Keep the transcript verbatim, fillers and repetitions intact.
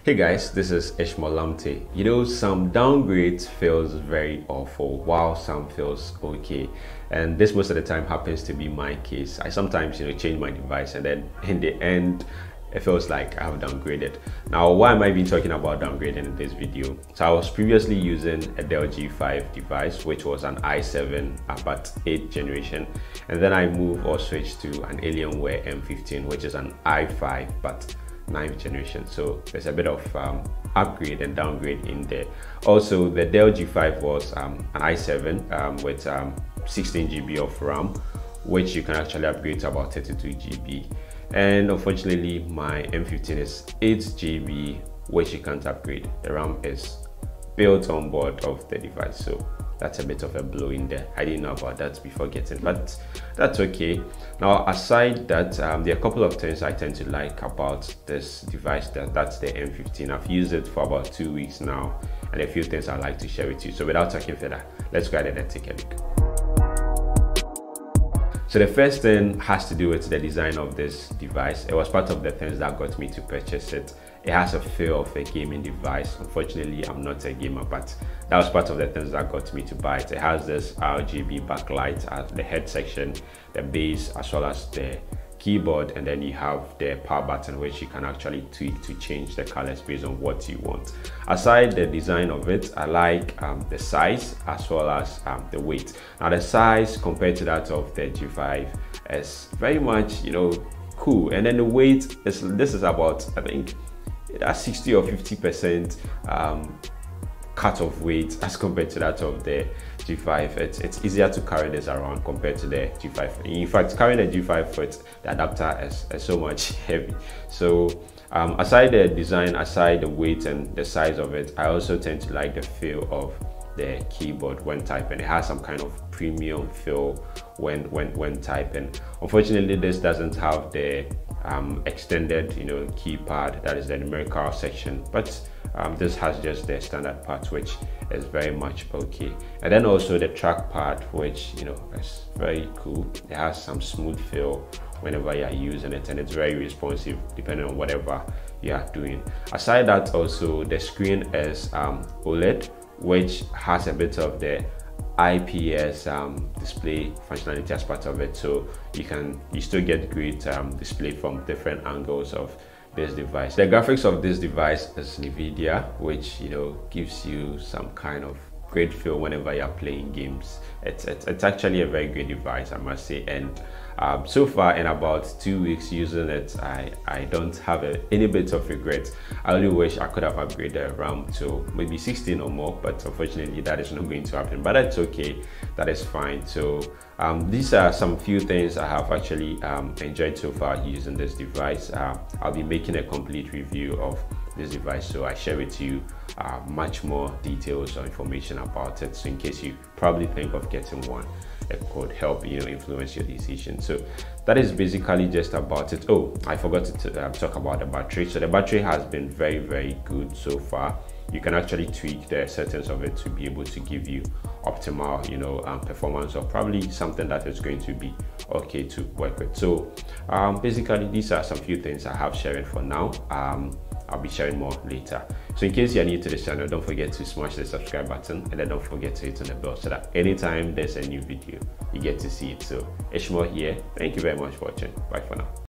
Hey guys, this is Ishmael Lamte. You know, some downgrades feels very awful while some feels okay. And this most of the time happens to be my case. I sometimes, you know, change my device and then in the end, it feels like I have downgraded. Now, why am I even talking about downgrading in this video? So I was previously using a Dell G five device, which was an i seven but eighth generation. And then I moved or switched to an Alienware M fifteen, which is an i five but ninth generation. So there's a bit of um, upgrade and downgrade in there. Also, the Dell G five was um, an i seven um, with um, sixteen G B of RAM, which you can actually upgrade to about thirty-two G B. And unfortunately, my M fifteen is eight G B, which you can't upgrade. The RAM is built on board of the device, so that's a bit of a blow in there. I didn't know about that before getting, but that's okay. Now, aside that, um, there are a couple of things I tend to like about this device. That that's the M fifteen. I've used it for about two weeks now, and a few things I'd like to share with you. So without talking further, let's go ahead and take a look. So the first thing has to do with the design of this device. It was part of the things that got me to purchase it. It has a feel of a gaming device. Unfortunately, I'm not a gamer, but that was part of the things that got me to buy it. It has this R G B backlight at the head section, the base, as well as the keyboard, and then you have the power button, which you can actually tweak to change the colors based on what you want. Aside the design of it, I like um, the size as well as um, the weight. Now the size compared to that of the G five is very much, you know, cool, and then the weight is, this is about, I think, that's sixty or fifty percent um, cut of weight as compared to that of the G five. It's, it's easier to carry this around compared to the G five. In fact, carrying the G five foot, the adapter is, is so much heavy. So um, aside the design, aside the weight and the size of it, I also tend to like the feel of the keyboard when typing. It has some kind of premium feel when when when typing. Unfortunately, this doesn't have the um, extended, you know, keypad, that is the numerical section, but um, this has just the standard part, which is very much okay. And then also the trackpad, which, you know, is very cool. It has some smooth feel whenever you're using it, and it's very responsive depending on whatever you are doing. Aside that, also the screen is um, OLED, which has a bit of the I P S um, display functionality as part of it, so you can you still get great um, display from different angles of this device. The graphics of this device is NVIDIA, which, you know, gives you some kind of great feel whenever you're playing games. It's, it's, it's actually a very great device, I must say, and um, so far in about two weeks using it, I, I don't have a, any bit of regret. I only wish I could have upgraded RAM to maybe sixteen or more, but unfortunately that is not going to happen, but that's okay, that is fine. So um, these are some few things I have actually um, enjoyed so far using this device. Uh, I'll be making a complete review of this device, so I share with you uh, much more details or information about it, so in case you probably think of getting one, it could help, you know, influence your decision. So that is basically just about it. Oh, I forgot to uh, talk about the battery. So the battery has been very very good so far. You can actually tweak the settings of it to be able to give you optimal, you know, um, performance, or probably something that is going to be okay to work with. So um, basically these are some few things I have sharing for now. um, I'll be sharing more later. So in case you're new to this channel, don't forget to smash the subscribe button, and then don't forget to hit on the bell so that anytime there's a new video, you get to see it. So Ishmael here, thank you very much for watching. Bye for now.